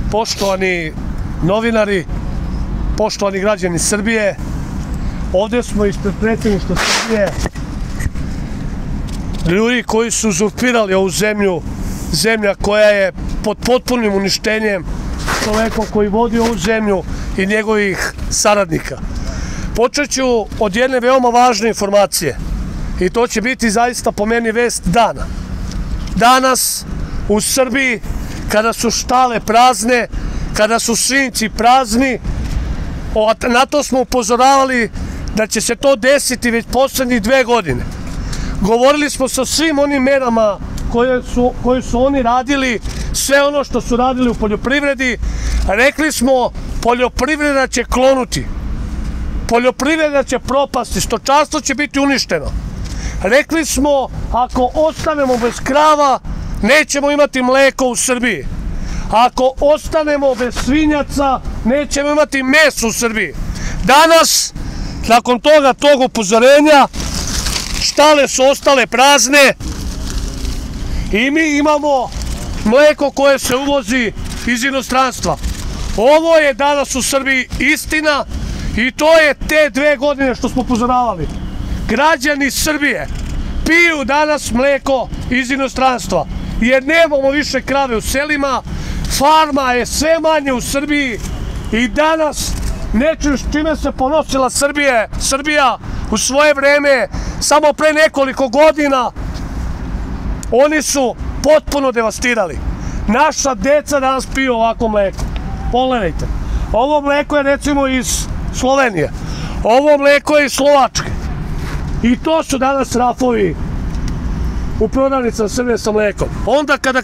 Poštovani novinari, poštovani građani Srbije, ovdje smo ispred predsjedništva Srbije, ljudi koji su uzurpirali ovu zemlju, zemlja koja je pod potpunim uništenjem čoveka koji vodi ovu zemlju i njegovih saradnika. Počet ću od jedne veoma važne informacije i to će biti zaista po meni vest dana. Danas u Srbiji, kada su štale prazne, kada su svinjci prazni, na to smo upozoravali da će se to desiti već poslednjih 2 godine. Govorili smo sa svim onim merama koje su oni radili, sve ono što su radili u poljoprivredi. Rekli smo, poljoprivreda će klonuti, poljoprivreda će propasti, stočarstvo će biti uništeno. Rekli smo, ako ostanemo bez krava, nećemo imati mleko u Srbiji. Ako ostanemo bez svinjaca, nećemo imati meso u Srbiji. Danas, nakon tog upozorenja, štale su ostale prazne i mi imamo mleko koje se uvozi iz inostranstva. Ovo je danas u Srbiji istina i to je te 2 godine što smo upozoravali. Građani Srbije piju danas mleko iz inostranstva jer nemamo više krave u selima, farma je sve manje u Srbiji i danas nečim s čime se ponosila Srbija u svoje vreme, samo pre nekoliko godina, oni su potpuno devastirali. Naša deca danas piju ovako mleko. Pogledajte. Ovo mleko je recimo iz Slovenije. Ovo mleko je iz Slovačke. I to su danas rafovi u prodavnicama Srbije sa mlekom. Onda kada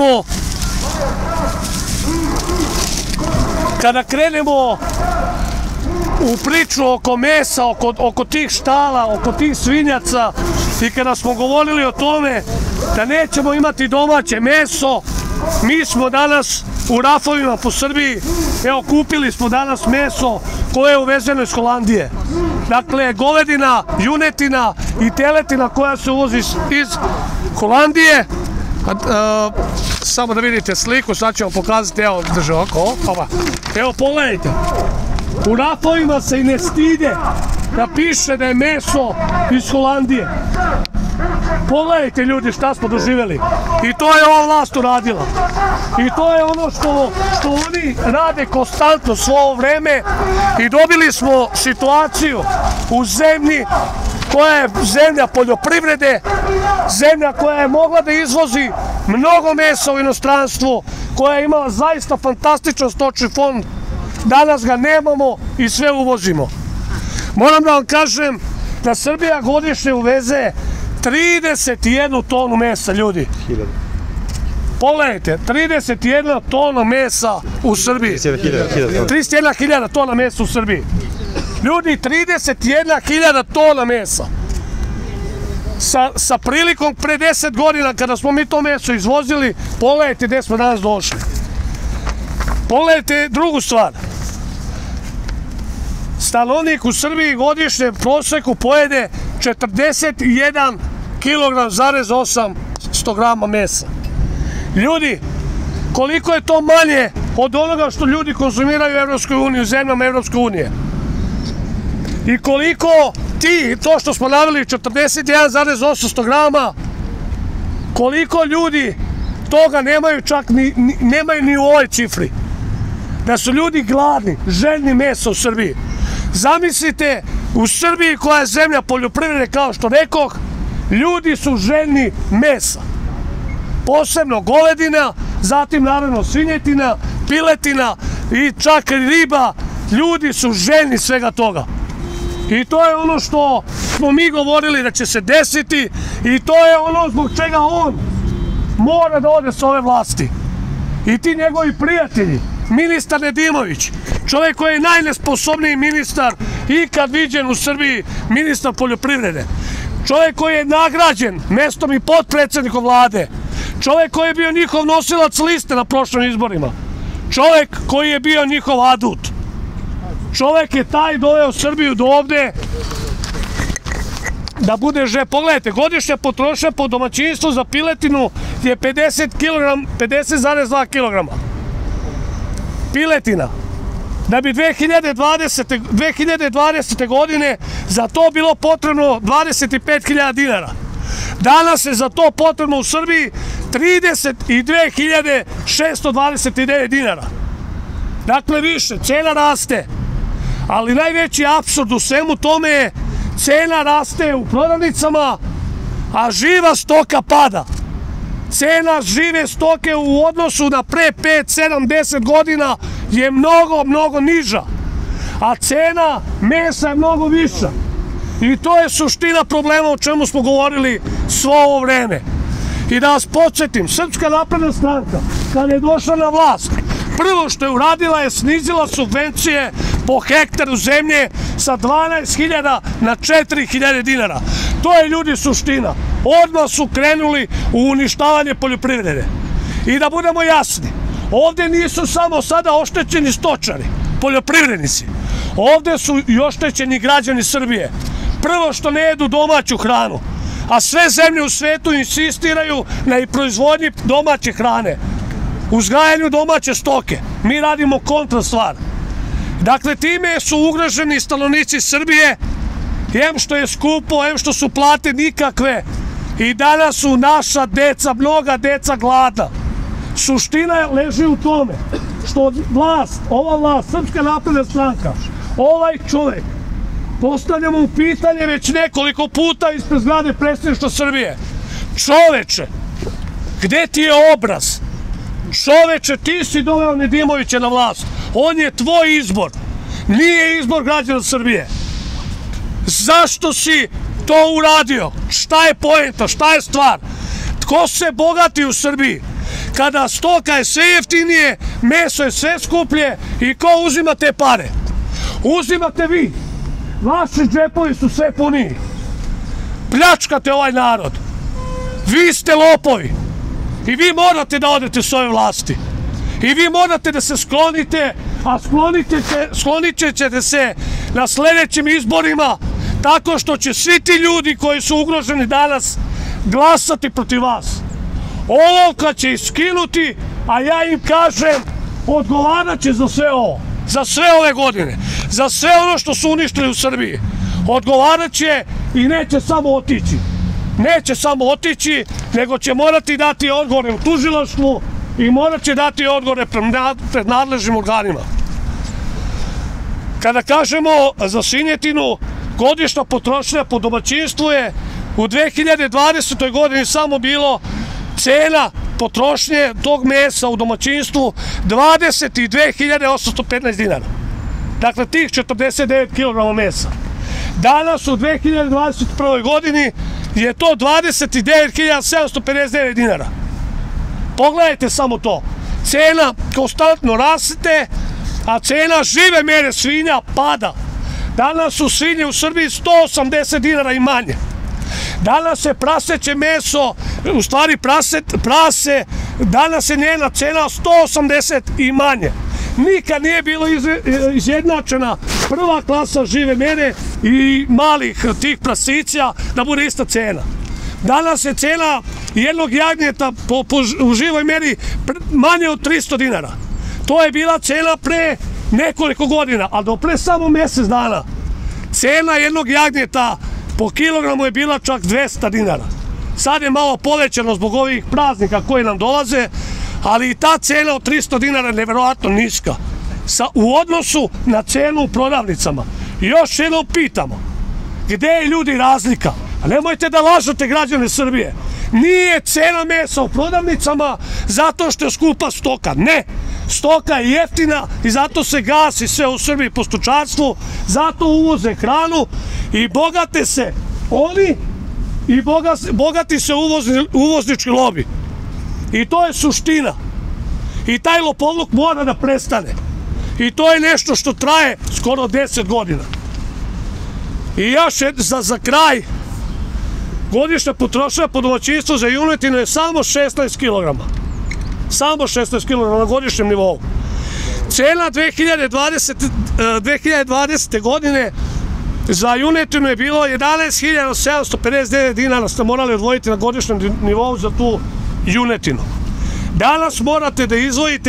krenemo u priču oko mesa, oko tih štala, oko tih svinjaca i kada smo govorili o tome da nećemo imati domaće meso, mi smo danas u rafovima po Srbiji, evo kupili smo danas meso koje je uvezeno iz Holandije. Dakle, govedina, junetina i teletina koja se uvozi iz Holandije. Samo da vidite sliku, sad ću vam pokazati, evo drže oko, evo pogledajte. U rafovima se i ne stide da piše da je meso iz Holandije. Pogledajte ljudi šta smo doživjeli. I to je ova vlast uradila. I to je ono što oni rade konstantno svo ovo vreme i dobili smo situaciju u zemlji koja je zemlja poljoprivrede, zemlja koja je mogla da izvozi mnogo mesa u inostranstvo, koja je imala zaista fantastičan stočni fond. Danas ga nemamo i sve uvozimo. Moram da vam kažem da Srbija godišnje uveze 31 tonu mesa, ljudi. Pogledajte, 31 tona mesa u Srbiji. 31.000 tona mesa u Srbiji. Ljudi, 31.000 tona mesa. Sa prilikom pre 10 godina kada smo mi to meso izvozili, pogledajte gde smo danas došli. Pogledajte drugu stvar. Stanovnik u Srbiji godišnje proseku pojede 41,8 kg mesa. Ljudi, koliko je to manje od onoga što ljudi konzumiraju u Evropskoj uniji, u zemljama Evropske unije? I koliko to što smo naveli 41,800 grama, koliko ljudi toga nemaju čak, nemaju ni u ovoj cifri. Da su ljudi gladni, željni mesa u Srbiji. Zamislite, u Srbiji koja je zemlja poljoprivrede, kao što rekoh, ljudi su željni mesa. Posebno govedina, zatim naravno svinjetina, piletina i čak riba. Ljudi su željni svega toga. I to je ono što smo mi govorili da će se desiti i to je ono zbog čega on mora da ode s ove vlasti. I ti njegovi prijatelji, ministar Nedimović, čovjek koji je najnesposobniji ministar ikad viđen u Srbiji, ministar poljoprivrede, čovjek koji je nagrađen mestom i potpredsjednikom vlade, čovjek koji je bio njihov nosilac liste na prošlim izborima, čovjek koji je bio njihov adut, čovjek je taj doveo Srbiju do ovde da bude pogledajte, godišnja potrošnja po domaćinstvu za piletinu je 50,2 kg. piletina, da bi 2020. godine za to bilo potrebno 25.000 dinara. Danas je za to potrebno u Srbiji 32.629 dinara. Dakle, više, cena raste. Ali najveći apsurd u svemu tome je cena raste u prodavnicama, a živa stoka pada. Cena žive stoke u odnosu na pre 5, 7, 10 godina je mnogo niža, a cena mesa je mnogo viša. I to je suština problema o čemu smo govorili svo ovo vreme. I da vas podsjetim, Srpska napredna stranka, kada je došla na vlast, prvo što je uradila je snizila subvencije po hektaru zemlje sa 12.000 na 4.000 dinara. To je, ljudi, suština. Odmah su krenuli u uništavanje poljoprivrede. I da budemo jasni, ovdje nisu samo sada oštećeni stočari, poljoprivrednici. Ovdje su i oštećeni građani Srbije. Prvo što ne jedu domaću hranu, a sve zemlje u svetu insistiraju na i proizvodnji domaće hrane, uzgajanju domaće stoke. Mi radimo kontra stvar. Dakle, time su ugroženi stanovnici Srbije, em što je skupo, em što su plate nikakve, i danas su naša deca, mnoga deca gladna. Suština leži u tome što ova vlast, Srpska napredna stranka, ovaj čovjek, postavljamo mu pitanje već nekoliko puta ispred zgrade predsjedništva Srbije. Čoveče, gde ti je obraz? Čoveče, ti si doveo Nedimovića na vlast. On je tvoj izbor. Nije izbor građana Srbije. Zašto si to uradio? Šta je poenta? Šta je stvar? Tko se bogati u Srbiji? Kada stoka je sve jeftinije, meso je sve skuplje, i ko uzima te pare? Uzimate vi. Vaši džepovi su sve puniji. Pljačkate ovaj narod. Vi ste lopovi. I vi morate da odete s ove vlasti. I vi morate da se sklonite, a sklonit ćete se na sljedećim izborima tako što će svi ti ljudi koji su ugroženi danas glasati protiv vas. Olovka će iskinuti, a ja im kažem, odgovarat će za sve ovo, za sve ove godine, za sve ono što su uništili u Srbiji. Odgovarat će i neće samo otići. Neće samo otići, nego će morati dati odgovore u tužilaštvu i morat će dati odgovore pred nadležnim organima. Kada kažemo za svinjetinu, godišnja potrošnja po domaćinstvu je u 2020. godini samo bilo cena potrošnje tog mesa u domaćinstvu 22.815 dinara. Dakle, tih 49 kg mesa. Danas u 2021. godini je to 29.759 dinara. Pogledajte samo to. Cena konstantno raste, a cena žive mere svinja pada. Danas su svinje u Srbiji 180 dinara i manje. Danas je praseće meso, u stvari prase, danas je njena cena 180 i manje. Nikad nije bilo izjednačena prva klasa žive mere i malih tih prasića da bude ista cena. Danas je cena jednog jagnjeta u živoj meri manje od 300 dinara. To je bila cena pre nekoliko godina, a do pre samo mjesec dana cena jednog jagnjeta po kilogramu je bila čak 200 dinara. Sad je malo povećano zbog ovih praznika koji nam dolaze, ali i ta cena od 300 dinara je nevjerovatno niska u odnosu na cenu u prodavnicama. I još jednom pitamo, gde je, ljudi, razlika? A nemojte da lažete građane Srbije. Nije cena mesa u prodavnicama zato što je skupa stoka. Ne, stoka je jeftina i zato se gasi sve u Srbiji po stočarstvu, zato uvoze hranu i bogate se oni i bogati se uvoznički lobi. I to je suština. I taj lopovluk mora da prestane. I to je nešto što traje skoro 10 godina. I još za kraj, godišnja potrošnja po domaćinstvu za junetinu je samo 16 kg. Samo 16 kg na godišnjem nivou. Cena 2020. godine za junetinu je bilo 11.759 dinara, ste morali odvojiti na godišnjem nivou za tu junetinu. Danas morate da izdvojite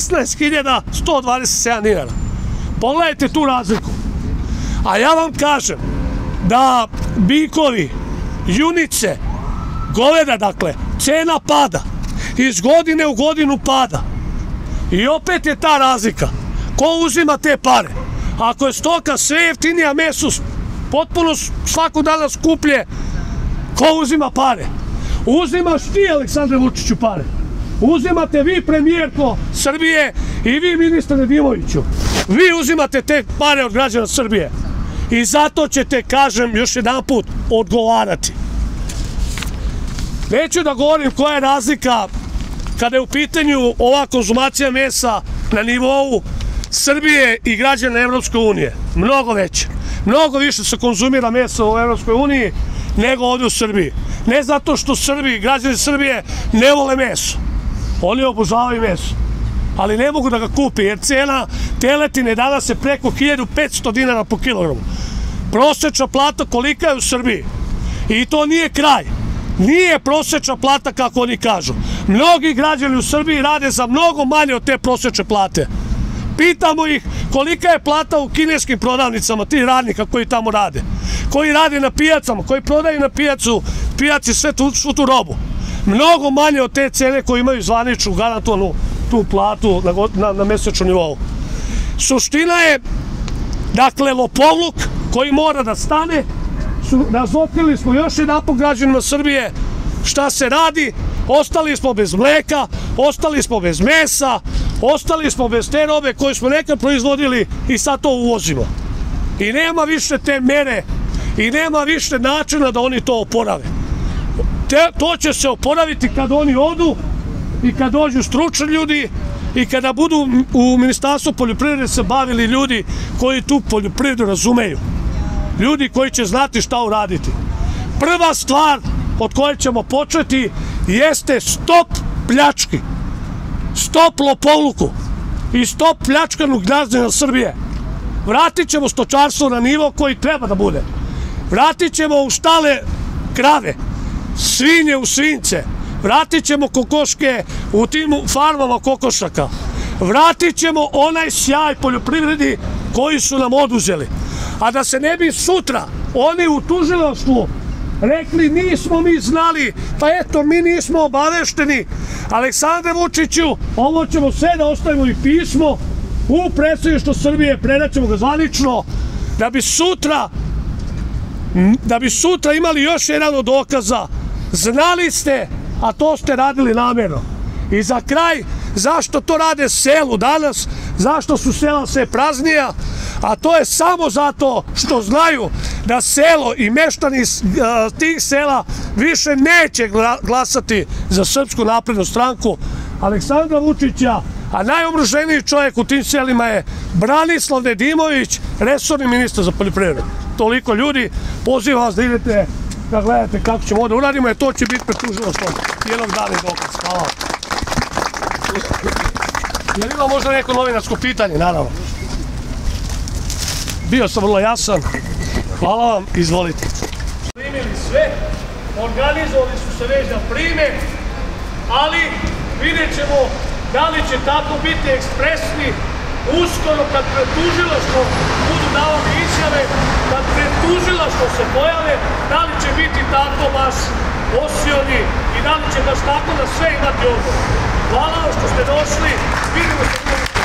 16.127 dinara. Pogledajte tu razliku. A ja vam kažem da bikovi, junice, goveda, dakle, cena pada. Iz godine u godinu pada. I opet je ta razlika. Ko uzima te pare? Ako je stoka sve jeftinija, meso potpuno svakog dana skuplje, ko uzima pare? Uzimaš ti, Aleksandre Vučiću, pare. Uzimate vi, premijerko Srbije, i vi, ministre Nedimoviću. Vi uzimate te pare od građana Srbije. I zato ćete, kažem još jedan put, odgovarati. Neću da govorim koja je razlika kada je u pitanju ova konzumacija mesa na nivou Srbije i građana Evropske unije. Mnogo veće. Mnogo više se konzumira mesa u Evropskoj uniji nego ovdje u Srbiji. Ne zato što Srbi, građani Srbije ne vole meso. Oni obožavaju meso. Ali ne mogu da ga kupi jer cena teletine danas je preko 1500 dinara po kilogramu. Prosečna plata kolika je u Srbiji. I to nije kraj. Nije prosečna plata kako oni kažu. Mnogi građani u Srbiji rade za mnogo manje od te prosečne plate. Pitamo ih kolika je plata u kineskim prodavnicama, ti radnika koji tamo rade, koji rade na pijacama, koji prodaju na pijaci svu tu robu. Mnogo manje od te cene koji imaju zvaničnu garantovanu tu platu na mesečnom nivou. Suština je, dakle, lopovluk koji mora da stane. Razotkrili smo još jedan po građanima Srbije šta se radi. Ostali smo bez mleka, ostali smo bez mesa, ostali smo bez te robe koju smo nekad proizvodili i sad to uvozimo. I nema više te mere i nema više načina da oni to oporave. To će se oporaviti kad oni odu i kad dođu stručni ljudi i kada budu u Ministarstvu poljoprivrede se bavili ljudi koji tu poljoprivredu razumeju. Ljudi koji će znati šta uraditi. Prva stvar od koje ćemo početi jeste stop pljački, stop lopovluku i stop pljačkanu građana Srbije. Vratit ćemo stočarstvo na nivo koji treba da bude. Vratit ćemo u štale krave, svinje u svinjce, vratit ćemo kokoške u tim farmama kokošaka, vratit ćemo onaj sjaj poljoprivredi koji su nam oduzeli. A da se ne bi sutra oni u tužilaštvu rekli nismo mi znali, pa eto mi nismo obavešteni. Aleksandre Vučiću, ovo ćemo sve da ostavimo i pismo u predsedništvo Srbije, predaćemo ga zvanično, da bi sutra imali još jedan od dokaza. Znali ste, a to ste radili namjerno. I za kraj, zašto to rade selu danas, zašto su sela sve praznija, a to je samo zato što znaju da selo i meštani tih sela više neće glasati za Srpsku naprednu stranku Aleksandra Vučića, a najomruženiji čovjek u tim selima je Branislav Nedimović, resorni ministar za poljoprivredu. Toliko ljudi, pozivam vas da idete da gledate kako ćemo ovdje uradimo, jer to će biti pred tužilaštvom jednog dana i dokaz. Hvala. Jel ima možda neko novinarsko pitanje? Naravno. Bio sam vrlo jasan. Hvala vam, izvolite. Primili sve, organizovali su se već da prime, ali vidjet ćemo da li će tako biti ekspresni uskoro kad pred tužilaštvom budu davali izjave, kad pred tužilaštvom se pojave, da li će biti tako baš osioni i da li će baš tako da sve imati odgovor. Hvala vam što ste došli, vidimo se.